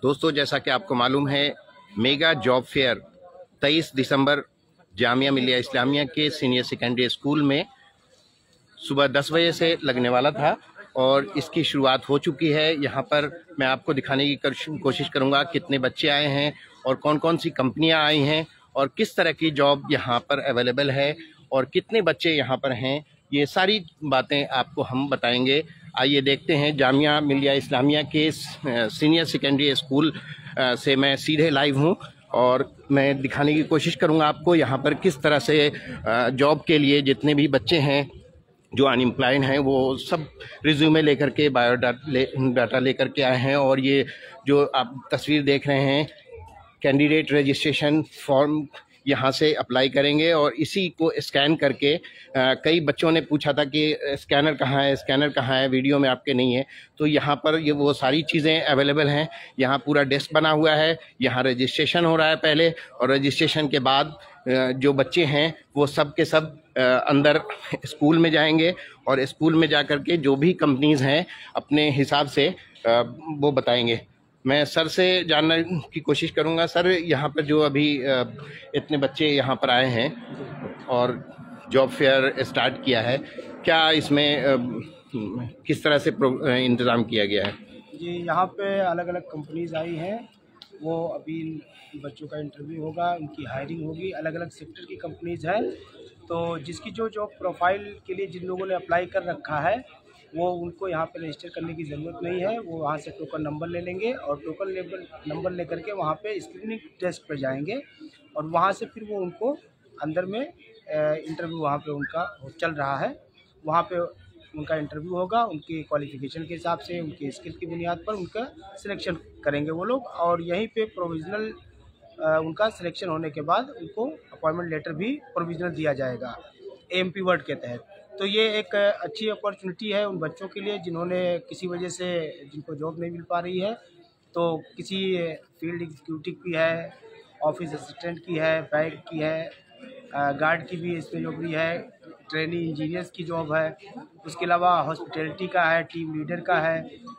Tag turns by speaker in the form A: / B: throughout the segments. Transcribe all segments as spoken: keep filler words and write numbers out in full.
A: दोस्तों, जैसा कि आपको मालूम है, मेगा जॉब फेयर तेईस दिसंबर जामिया मिलिया इस्लामिया के सीनियर सेकेंडरी स्कूल में सुबह दस बजे से लगने वाला था और इसकी शुरुआत हो चुकी है। यहाँ पर मैं आपको दिखाने की कोशिश करूँगा कितने बच्चे आए हैं और कौन कौन सी कंपनियाँ आई हैं और किस तरह की जॉब यहाँ पर अवेलेबल है और कितने बच्चे यहाँ पर हैं। ये सारी बातें आपको हम बताएंगे। आइए देखते हैं। जामिया मिलिया इस्लामिया के सीनियर सेकेंडरी स्कूल से मैं सीधे लाइव हूँ और मैं दिखाने की कोशिश करूँगा आपको यहाँ पर किस तरह से जॉब के लिए जितने भी बच्चे हैं जो अनएम्प्लॉयड हैं वो सब रिज्यूमे लेकर के बायोडाटा ले डाटा लेकर के आए हैं। और ये जो आप तस्वीर देख रहे हैं, कैंडिडेट रजिस्ट्रेशन फॉर्म यहाँ से अप्लाई करेंगे और इसी को स्कैन करके आ, कई बच्चों ने पूछा था कि स्कैनर कहाँ है, स्कैनर कहाँ है, वीडियो में आपके नहीं है। तो यहाँ पर ये वो सारी चीज़ें अवेलेबल हैं। यहाँ पूरा डेस्क बना हुआ है, यहाँ रजिस्ट्रेशन हो रहा है पहले, और रजिस्ट्रेशन के बाद जो बच्चे हैं वो सब के सब अंदर स्कूल में जाएंगे और स्कूल में जा कर के जो भी कंपनीज़ हैं अपने हिसाब से वो बताएंगे। मैं सर से जानने की कोशिश करूंगा। सर, यहाँ पर जो अभी इतने बच्चे यहाँ पर आए हैं और जॉब फेयर स्टार्ट किया है, क्या इसमें किस तरह से इंतज़ाम किया गया है?
B: जी, यहाँ पे अलग अलग कंपनीज आई हैं। वो अभी बच्चों का इंटरव्यू होगा, उनकी हायरिंग होगी। अलग अलग सेक्टर की कंपनीज हैं, तो जिसकी जो जॉब प्रोफाइल के लिए जिन लोगों ने अप्लाई कर रखा है वो उनको यहाँ पे रजिस्टर करने की ज़रूरत नहीं है। वो वहाँ से टोकन नंबर ले लेंगे और टोकन लेवल नंबर लेकर के वहाँ पे स्क्रीनिंग टेस्ट पे जाएंगे और वहाँ से फिर वो उनको अंदर में इंटरव्यू वहाँ पे उनका चल रहा है, वहाँ पे उनका इंटरव्यू होगा। उनकी क्वालिफ़िकेशन के हिसाब से, उनकी स्किल की बुनियाद पर उनका सिलेक्शन करेंगे वो लोग, और यहीं पे प्रोविज़नल उनका सिलेक्शन होने के बाद उनको अपॉइंटमेंट लेटर भी प्रोविज़नल दिया जाएगा एएमपी वर्ड के तहत। तो ये एक अच्छी अपॉर्चुनिटी है उन बच्चों के लिए जिन्होंने किसी वजह से जिनको जॉब नहीं मिल पा रही है। तो किसी फील्ड एग्जीक्यूटिव की है, ऑफिस असिस्टेंट की है, बैंक की है, गार्ड की भी इसमें नौकरी है, ट्रेनी इंजीनियर्स की जॉब है, उसके अलावा हॉस्पिटैलिटी का है, टीम लीडर का है,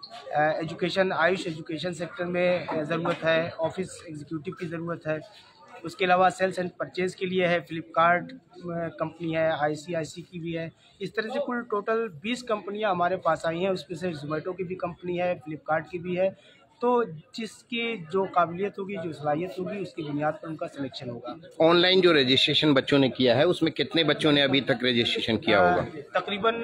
B: एजुकेशन आयुष एजुकेशन सेक्टर में ज़रूरत है, ऑफिस एग्जीक्यूटिव की ज़रूरत है। उसके अलावा सेल्स एंड परचेज़ के लिए है, फ्लिपकार्ट कंपनी है, आईसीआईसी की भी है। इस तरह से कुल टोटल बीस कंपनियां हमारे पास आई हैं। उसमें से जोमेटो की भी कंपनी है, फ्लिपकार्ट की भी है। तो जिसकी जो काबिलियत होगी, जो सलाहियत होगी, उसकी बुनियाद पर उनका सिलेक्शन होगा।
A: ऑनलाइन जो रजिस्ट्रेशन बच्चों ने किया है उसमें कितने बच्चों ने अभी तक रजिस्ट्रेशन किया होगा?
B: तकरीबन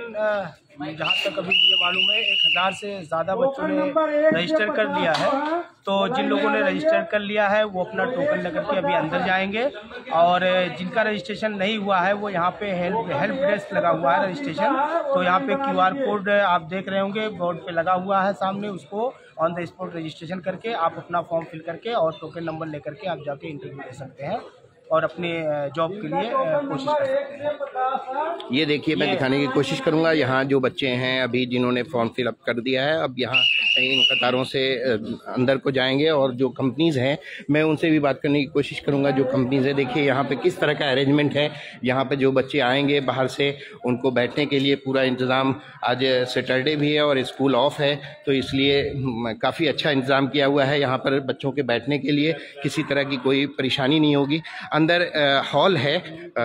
B: जहाँ तक अभी मुझे मालूम है एक हज़ार से ज़्यादा बच्चों ने रजिस्टर कर लिया है। तो जिन लोगों ने रजिस्टर कर लिया है वो अपना टोकन लेकर के अभी अंदर जाएंगे, और जिनका रजिस्ट्रेशन नहीं हुआ है वो यहाँ पे हेल्प हेल्प डेस्क लगा हुआ है रजिस्ट्रेशन। तो यहाँ पे क्यूआर कोड आप देख रहे होंगे बोर्ड पे लगा हुआ है सामने, उसको ऑन द स्पॉट रजिस्ट्रेशन करके आप अपना फॉर्म फिल करके और टोकन नंबर लेकर के आप जाके इंटरव्यू दे सकते हैं और अपने जॉब के लिए कोशिश कर सकते हैं।
A: ये देखिए, मैं दिखाने की कोशिश करूंगा। यहाँ जो बच्चे हैं अभी जिन्होंने फॉर्म फिलअप कर दिया है, अब यहाँ इन कतारों से अंदर को जाएंगे और जो कंपनीज हैं मैं उनसे भी बात करने की कोशिश करूंगा। जो कंपनीज है, देखिए यहाँ पे किस तरह का अरेंजमेंट है। यहाँ पे जो बच्चे आएंगे बाहर से उनको बैठने के लिए पूरा इंतज़ाम, आज सैटरडे भी है और स्कूल ऑफ है तो इसलिए काफ़ी अच्छा इंतज़ाम किया हुआ है। यहाँ पर बच्चों के बैठने के लिए किसी तरह की कोई परेशानी नहीं होगी। अंदर हॉल है। आ,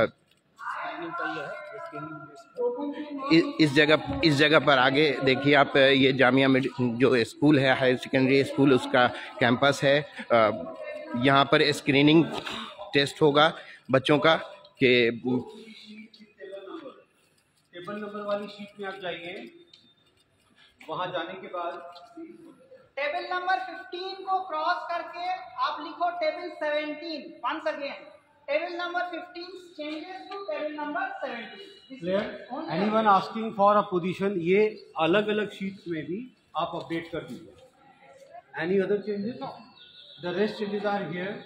A: इस जगह इस जगह पर आगे देखिए आप, ये जामिया में जो स्कूल है, हायर सेकेंडरी स्कूल, उसका कैंपस है। यहाँ पर स्क्रीनिंग टेस्ट होगा बच्चों का कि
B: टेबल नंबर वाली शीट में आप जाइए। वहाँ जाने के बाद
C: टेबल नंबर पंद्रह को क्रॉस करके आप लिखो टेबल सत्रह। वंस अगेन टेबल नंबर पंद्रह चेंजेस टू टेबल नंबर सत्रह।
B: Clear? Anyone asking for a position, ये अलग अलग शीट में भी आप अपडेट कर दीजिए। Any other changes? The rest changes are here.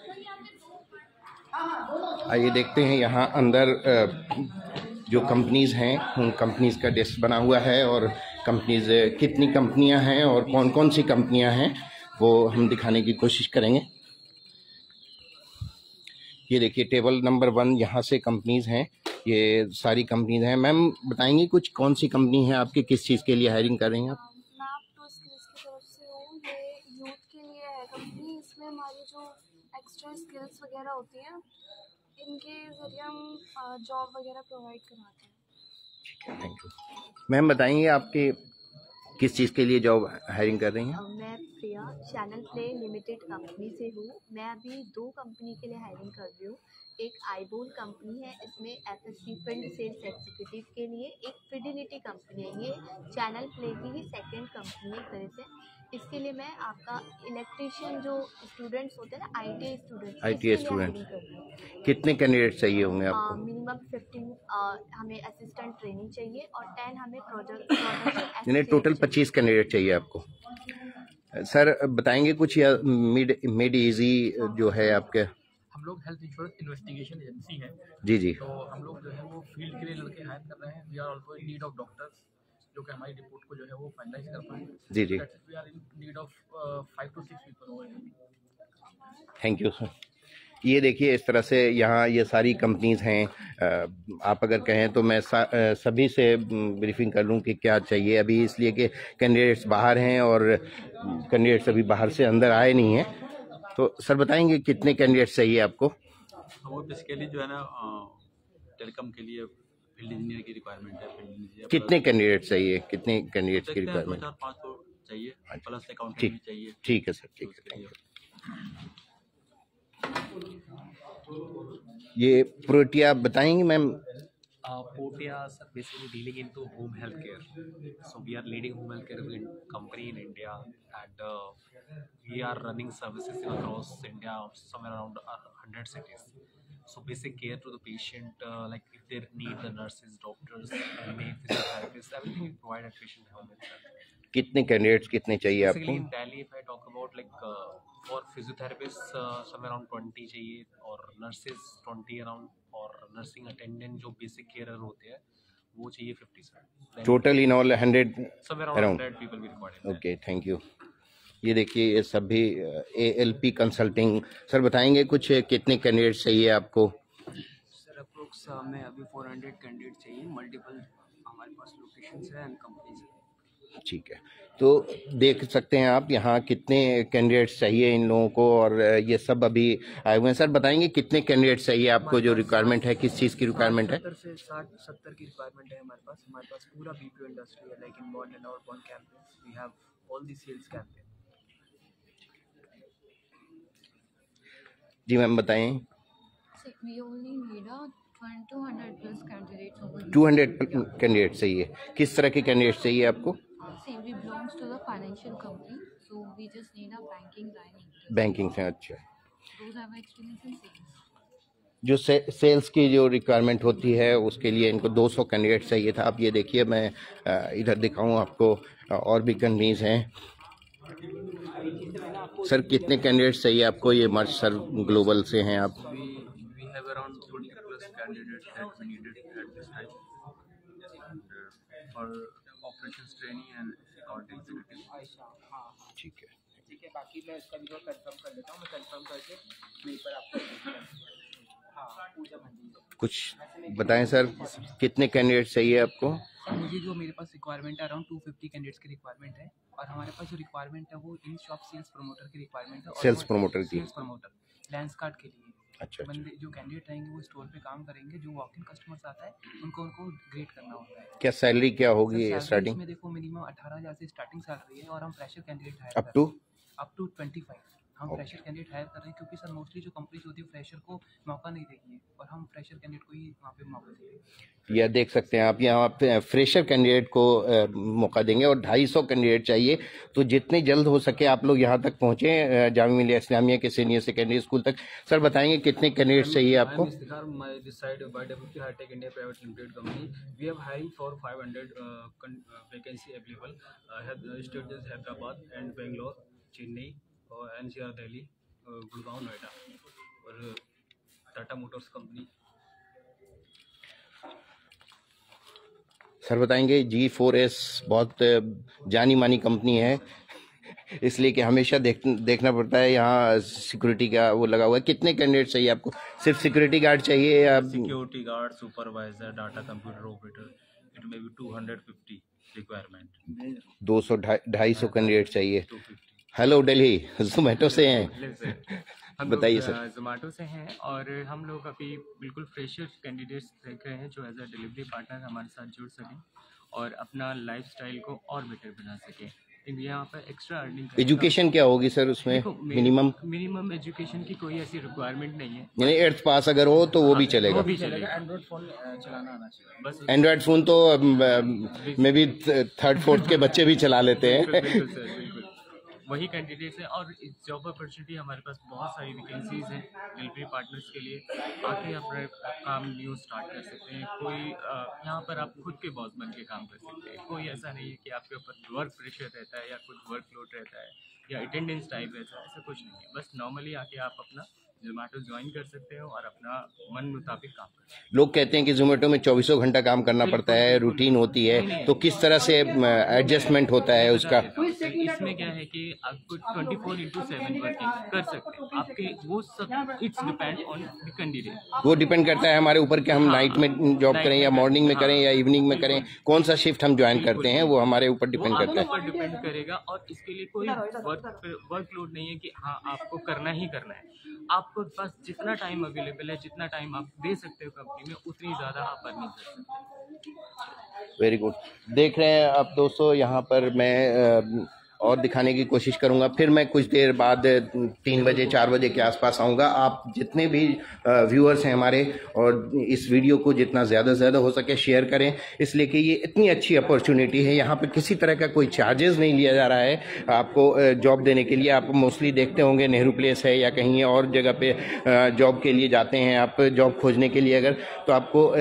A: आइए देखते हैं यहाँ अंदर जो कंपनीज हैं उन कंपनीज का डेस्क बना हुआ है और कंपनीज कितनी कंपनियां हैं और कौन कौन सी कंपनियां हैं वो हम दिखाने की कोशिश करेंगे। ये देखिए टेबल नंबर वन, यहाँ से कंपनीज हैं, ये सारी कंपनीज हैं। मैम बताएंगी कुछ कौन सी कंपनी है आपकी, किस चीज़ के लिए हायरिंग कर रही हैं आप?
D: मैं आप तो स्किल्स की तरफ से हूँ, ये यूथ के लिए है कंपनी। हमारी जो एक्स्ट्रा स्किल्स वगैरह होती हैं इनके ज़रिए हम जॉब वगैरह प्रोवाइड कराते हैं।
A: Thank you. मैम बताएंगे आपके किस चीज़ के लिए जॉब हायरिंग कर रही हैं?
E: मैं Priya channel play limited company से हूँ। मैं अभी दो कंपनी के लिए हायरिंग कर रही हूँ। एक आईबोल कंपनी है, इसमें एफएससी फील्ड सेल्स एग्जीक्यूटिव के लिए। एक फिडिलिटी कंपनी है, ये चैनल प्ले की ही सेकंड कंपनी है एक तरह से। इसके लिए मैं आपका इलेक्ट्रिशियन जो स्टूडेंट्स होते हैं ना, आईटीआई स्टूडेंट्स,
A: आईटीआई स्टूडेंट कितने कैंडिडेट चाहिए होंगे आपको?
E: मिनिमम फिफ्टीन हमें असिस्टेंट ट्रेनिंग चाहिए और टेन हमें प्रोजेक्ट
A: यानी टोटल पच्चीस कैंडिडेट चाहिए आपको। सर बताएंगे कुछ या मिड मिड इजी जो है आपके?
F: हम लोग हेल्थ इंश्योरेंस इन्वेस्टिगेशन एजेंसी है
A: जी जी।
F: तो हम लोग जो है वो फील्ड के लिए लड़के हायर कर रहे हैं। We are also in need of doctors जो कि हमारी रिपोर्ट को जो है वो फाइनलाइज कर पाए।
A: जी जी।
F: We are in need of five to six people.
A: Thank you sir. ये देखिए इस तरह से यहाँ ये सारी कंपनीज़ हैं। आप अगर कहें तो मैं सभी से ब्रीफिंग कर लूँ कि क्या चाहिए अभी, इसलिए कि कैंडिडेट्स बाहर हैं और कैंडिडेट्स अभी बाहर से अंदर आए नहीं हैं। तो सर बताएंगे कितने कैंडिडेट्स चाहिए आपको?
G: वो बेसिकली जो है ना टेलीकॉम के लिए फील्ड इंजीनियर की रिक्वायरमेंट है। फील्ड इंजीनियर
A: कितने कैंडिडेट चाहिए? कितने कैंडिडेट्स की रिक्वायरमेंट?
G: चार पाँच तो चाहिए, प्लस अकाउंटेंट
A: ठीक
G: भी चाहिए।
A: ठीक है सर, ठीक है, थैंक यू। ये प्रोटिया बताएंगे ma'am?
H: Uh, Portia are basically dealing into home healthcare. So we are leading home healthcare in company in India, and uh, we are running services across India, somewhere around one hundred cities. So basic care to the patient, uh, like if they need the nurses, doctors, physiotherapists, everything we provide at patient home itself.
A: कितने candidates कितने चाहिए आपको?
H: Basically in Delhi, if I talk about like uh, for physiotherapists, uh, somewhere around twenty चाहिए, और nurses twenty around, और nursing attendant जो basic carer होते हैं वो चाहिए fifty sir.
A: Total in all hundred
H: around hundred people भी required.
A: Okay, thank you. ये देखिए ये सभी एएलपी कंसल्टिंग। सर बताएंगे कुछ कितने कैंडिडेट चाहिए आपको?
I: सर अप्रोक्स हमें अभी फोर हंड्रेड कैंडिडेट चाहिए। मल्टीपल हमारे पास लोकेशंस है एंड कंपनीज है।
A: ठीक है, तो देख सकते हैं आप यहाँ कितने कैंडिडेट्स चाहिए इन लोगों को, और ये सब अभी आए हुए हैं। सर बताएंगे कितने कैंडिडेट्स चाहिए आपको? जो रिक्वायरमेंट है किस चीज़ की रिक्वायरमेंट है?
I: सत्तर से साठ सत्तर की रिक्वायरमेंट है हमारे पास। हमारे पास पूरा बीपीओ इंडस्ट्री है, like inbound and outbound campaigns. We have all the sales campaign.
A: जी मैम बताएं।
D: We only need a two hundred plus candidates over here.
A: Two hundred candidate चाहिए। किस तरह के कैंडिडेट चाहिए आपको?
D: See, we belongs to the financial company, so we just need a banking line.
A: Banking से, अच्छा।
D: Those have experience in sales.
A: जो से, सेल्स की जो रिक्वायरमेंट होती है उसके लिए इनको दो सौ कैंडिडेट चाहिए था। आप ये देखिए, मैं इधर दिखाऊं आपको, और भी कंपनीज हैं। सर कितने कैंडिडेट चाहिए आपको? ये मर्ज सर ग्लोबल से हैं आप।
G: We have around twenty plus candidates that we needed at this time, and uh, for operations training and account executive.
A: ठीक है,
B: ठीक है। बाकी मैं इसका भी कंफर्म कर लेता हूँ। मैं कंफर्म करके मेल पर आपको हाँ पूजा मंदिर
A: कुछ बताएं सर, कितने कैंडिडेट चाहिए आपको?
I: सर मुझे जो मेरे पास रिक्वायरमेंट है अराउंड टू फिफ्टी कैंडिडेट्स की रिक्वायरमेंट है, और हमारे पास जो रिक्वायरमेंट है वो इन शॉप सेल्स प्रमोटर की रिक्वायरमेंट है।
A: सेल्स प्रमोटर की?
I: सेल्स प्रमोटर लेंस कार्ड के लिए।
A: अच्छा,
I: बंदे जो कैंडिडेट रहेंगे वो स्टोर पे काम करेंगे। जो वॉक इन कस्टमर्स आता है उनको उनको ग्रेड करना होता है।
A: क्या सैलरी क्या होगी स्टार्टिंग
I: में? देखो मिनिमम अठारह हज़ार से स्टार्टिंग सैलरी है, और हम fresher candidate hire
A: up to
I: up to twenty five हम फ्रेशर कैंडिडेट हायर कर रहे हैं, क्योंकि सर मोस्टली जो कंपनीज होती है फ्रेशर को मौका नहीं देगी, और हम फ्रेशर कैंडिडेट को ही वहाँ पे मौका देंगे।
A: यह देख सकते हैं आप, यहाँ पे फ्रेशर कैंडिडेट को आ, मौका देंगे, और ढाई सौ कैंडिडेट चाहिए। तो जितने जल्द हो सके आप लोग यहाँ तक पहुँचे, जामिया मिलिया इस्लामिया के सीनियर सेकेंडरी स्कूल तक। सर बताएंगे कितने कैंडिडेट चाहिए आपको?
F: चेन्नई और एनसीआर दिल्ली, गुड़गांव, नोएडा और टाटा मोटर्स कंपनी।
A: सर बताएंगे जी फोर एस बहुत जानी मानी कंपनी है, इसलिए कि हमेशा देख देखना पड़ता है। यहाँ सिक्योरिटी का वो लगा हुआ है। कितने कैंडिडेट चाहिए आपको? सिर्फ सिक्योरिटी गार्ड चाहिए या
G: security guard, supervisor, data computer operator, it may be two hundred fifty requirement.
A: दो सौ ढाई सौ कैंडिडेट चाहिए। हेलो दिल्ली, जोमेटो से हैं।
J: हम
A: बताइए सर।
J: जोमेटो से हैं और हम लोग अभी बिल्कुल फ्रेशर कैंडिडेट्स देख रहे हैं जो एज अ डिलीवरी पार्टनर हमारे साथ जुड़ सकें और अपना लाइफस्टाइल को और बेटर बना सकें। यहाँ पर एक्स्ट्रा अर्निंग
A: एजुकेशन क्या होगी सर उसमें? मिनिमम
J: मिनिमम एजुकेशन की कोई ऐसी रिक्वायरमेंट नहीं है,
A: यानी एट्थ पास अगर हो तो वो भी चलेगा?
J: वो भी चलेगा। एंड्रॉइड फोन चलाना आना चाहिए बस।
A: एंड्रॉइड फोन तो मे बी थर्ड फोर्थ के बच्चे भी चला लेते हैं।
J: बिल्कुल सर, बिल्कुल वही कैंडिडेट्स हैं और इस जॉब अपॉर्चुनिटी हमारे पास बहुत सारी वैकेंसीज हैं डिलीवरी पार्टनर्स के लिए। आके अपना काम न्यू स्टार्ट कर सकते हैं। कोई यहाँ पर आप खुद के बॉस बन के काम कर सकते हैं। कोई ऐसा नहीं है कि आपके ऊपर वर्क प्रेशर रहता है या कुछ वर्कलोड रहता है या अटेंडेंस टाइप रहता है, ऐसा कुछ नहीं है। बस नॉर्मली आके आप अपना जोमेटो ज्वाइन कर सकते हो और अपना मन मुताबिक काम कर सकते हैं।
A: लोग कहते हैं कि जोमेटो में चौबीसों घंटा काम करना पड़ता है, रूटीन होती है, तो किस तरह से एडजस्टमेंट होता है उसका?
J: इसमें क्या है कि आपको twenty four into seven working कर सकते हैं। आपके वो सब it's depend on the candidate.
A: वो डिपेंड करता है हमारे ऊपर कि हम नाइट में जॉब करें या मॉर्निंग में करें या इवनिंग में करें, कौन सा शिफ्ट हम ज्वाइन करते हैं वो हमारे ऊपर डिपेंड करता है।
J: डिपेंड करेगा और इसके लिए कोई वर्क वर्कलोड नहीं है कि हाँ आपको करना ही करना है। आपको पास जितना टाइम अवेलेबल है, जितना टाइम आप दे सकते हो कंपनी में, उतनी ज़्यादा आप अर्निंग कर सकते हैं।
A: Very good. देख रहे हैं आप दोस्तों, यहाँ पर मैं और दिखाने की कोशिश करूंगा। फिर मैं कुछ देर बाद तीन बजे चार बजे के आसपास आऊँगा। आप जितने भी व्यूअर्स हैं हमारे, और इस वीडियो को जितना ज़्यादा से ज़्यादा हो सके शेयर करें, इसलिए कि ये इतनी अच्छी अपॉर्चुनिटी है। यहाँ पे किसी तरह का कोई चार्जेस नहीं लिया जा रहा है आपको जॉब देने के लिए। आप मोस्टली देखते होंगे नेहरू प्लेस है या कहीं और जगह पे जॉब के लिए जाते हैं आप, जॉब खोजने के लिए अगर, तो आपको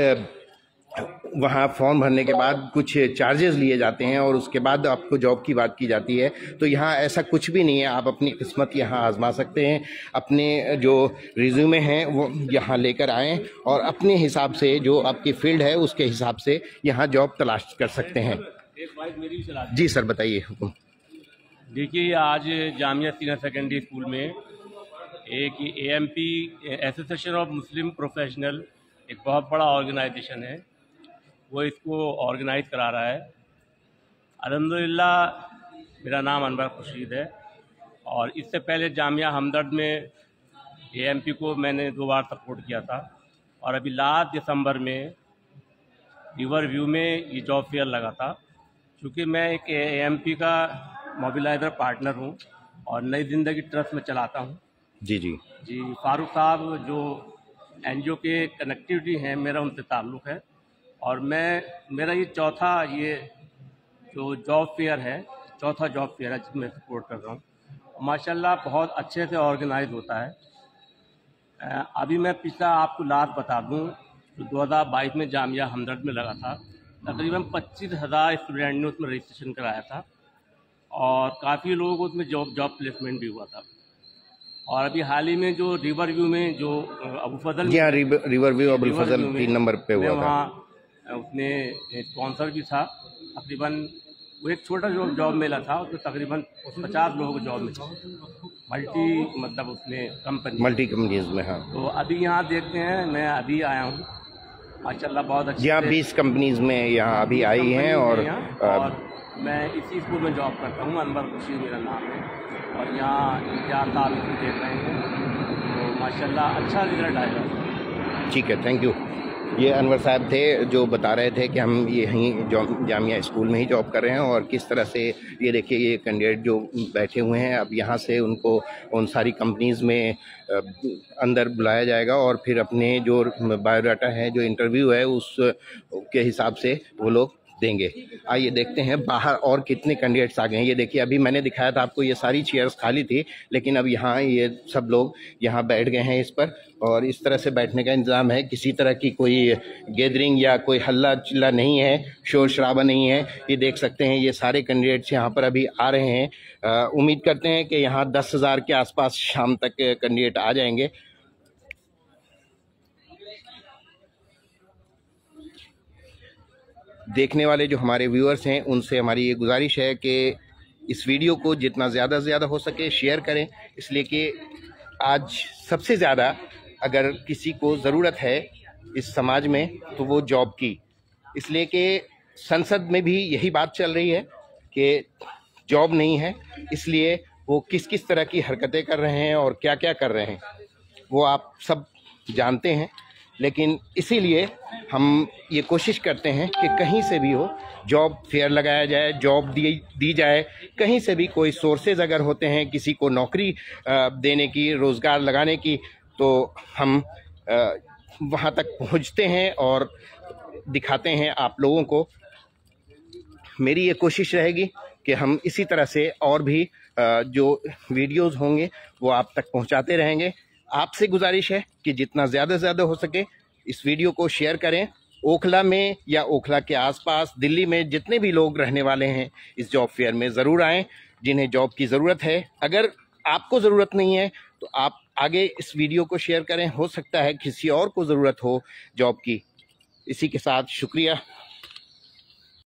A: वहाँ फॉर्म भरने के बाद कुछ चार्जेस लिए जाते हैं और उसके बाद आपको जॉब की बात की जाती है। तो यहाँ ऐसा कुछ भी नहीं है। आप अपनी किस्मत यहाँ आजमा सकते हैं। अपने जो रिज्यूमे हैं वो यहाँ लेकर आएँ और अपने हिसाब से जो आपकी फील्ड है उसके हिसाब से यहाँ जॉब तलाश कर सकते हैं। जी सर बताइए।
K: देखिए, आज जामिया सीनियर सेकेंडरी स्कूल में एक A M P association of Muslim professional, एक बहुत बड़ा ऑर्गेनाइजेशन है, वो इसको ऑर्गेनाइज करा रहा है। अल्हम्दुलिल्लाह मेरा नाम अनवर खुर्शीद है और इससे पहले जामिया हमदर्द में ए एम पी को मैंने दो बार सपोर्ट किया था और अभी लास्ट दिसंबर में रिवर व्यू में ये जॉब फेयर लगा था। क्योंकि मैं एक ए एम पी का मोबिलाइजर पार्टनर हूँ और नई ज़िंदगी ट्रस्ट में चलाता हूँ।
A: जी जी
K: जी फारूक साहब जो एन जी ओ के कनेक्टिविटी हैं, मेरा उनसे ताल्लुक़ है और मैं मेरा ये चौथा ये जो जॉब फेयर है, चौथा जॉब फेयर है जिसमें सपोर्ट कर रहा हूँ। माशाल्लाह बहुत अच्छे से ऑर्गेनाइज होता है। अभी मैं पिछला आपको लास्ट बता दूँ, तो दो हज़ार बाईस में जामिया हमदर्द में लगा था। तकरीबन पच्चीस हज़ार स्टूडेंट ने उसमें रजिस्ट्रेशन कराया था और काफ़ी लोगों को उसमें जॉब जॉब प्लेसमेंट भी हुआ था। और अभी हाल ही में जो रिवर व्यू में जो अबू फजल,
A: जी हाँ, रिवर व्यू अबू फजल तीन नंबर पे हुआ था,
K: वहाँ उसने स्पॉन्सर भी था। तकरीबन वो एक छोटा जो जॉब मेला था, उसमें तकरीबन पचास लोगों को जॉब मिली, मल्टी मतलब उसमें कंपनी
A: मल्टी कंपनीज में। हाँ,
K: तो अभी यहाँ देखते हैं, मैं अभी आया हूँ माशाल्लाह बहुत अच्छी।
A: जी हाँ, बीस कंपनीज में यहाँ अभी आई हैं और,
K: और मैं इसी स्कूल में जॉब करता हूँ। अनवर खुर्शीद मेरा नाम है और यहाँ इम्तियाज़ साहब इसको देख रहे हैं, तो माशाल्लाह अच्छा रिजल्ट आएगा।
A: ठीक है, थैंक यू। ये अनवर साहब थे जो बता रहे थे कि हम यहीं जामिया स्कूल में ही जॉब कर रहे हैं और किस तरह से ये देखिए ये कैंडिडेट जो बैठे हुए हैं, अब यहाँ से उनको उन सारी कंपनीज़ में अंदर बुलाया जाएगा और फिर अपने जो बायोडाटा है, जो इंटरव्यू है, उस के हिसाब से वो लोग देंगे। आइए देखते हैं बाहर और कितने कैंडिडेट्स आ गए हैं। ये देखिए, अभी मैंने दिखाया था आपको, ये सारी चेयर्स खाली थी, लेकिन अब यहाँ ये सब लोग यहाँ बैठ गए हैं इस पर और इस तरह से बैठने का इंतज़ाम है। किसी तरह की कोई गैदरिंग या कोई हल्ला चिल्ला नहीं है, शोर शराबा नहीं है। ये देख सकते हैं ये सारे कैंडिडेट्स यहाँ पर अभी आ रहे हैं। उम्मीद करते हैं कि यहाँ दस हज़ार के आसपास शाम तक कैंडिडेट आ जाएंगे। देखने वाले जो हमारे व्यूअर्स हैं उनसे हमारी ये गुजारिश है कि इस वीडियो को जितना ज़्यादा से ज़्यादा हो सके शेयर करें, इसलिए कि आज सबसे ज़्यादा अगर किसी को ज़रूरत है इस समाज में तो वो जॉब की। इसलिए कि संसद में भी यही बात चल रही है कि जॉब नहीं है, इसलिए वो किस किस तरह की हरकतें कर रहे हैं और क्या क्या कर रहे हैं वो आप सब जानते हैं। लेकिन इसीलिए हम ये कोशिश करते हैं कि कहीं से भी हो जॉब फेयर लगाया जाए, जॉब दी दी जाए। कहीं से भी कोई सोर्सेज अगर होते हैं किसी को नौकरी देने की, रोज़गार लगाने की, तो हम वहाँ तक पहुँचते हैं और दिखाते हैं आप लोगों को। मेरी ये कोशिश रहेगी कि हम इसी तरह से और भी जो वीडियोस होंगे वो आप तक पहुंचाते रहेंगे। आपसे गुजारिश है कि जितना ज़्यादा से ज़्यादा हो सके इस वीडियो को शेयर करें। ओखला में या ओखला के आसपास, दिल्ली में जितने भी लोग रहने वाले हैं इस जॉब फेयर में ज़रूर आएँ जिन्हें जॉब की ज़रूरत है। अगर आपको ज़रूरत नहीं है तो आप आगे इस वीडियो को शेयर करें, हो सकता है किसी और को ज़रूरत हो जॉब की। इसी के साथ शुक्रिया।